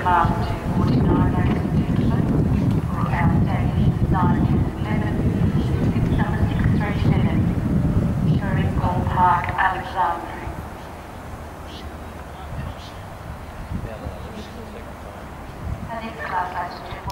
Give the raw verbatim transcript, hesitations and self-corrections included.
class two forty-nine, ladies and gentlemen. For our station nine eleven, number six three seven, Sherringall Park, Alexandria. The next class, ladies and gentlemen.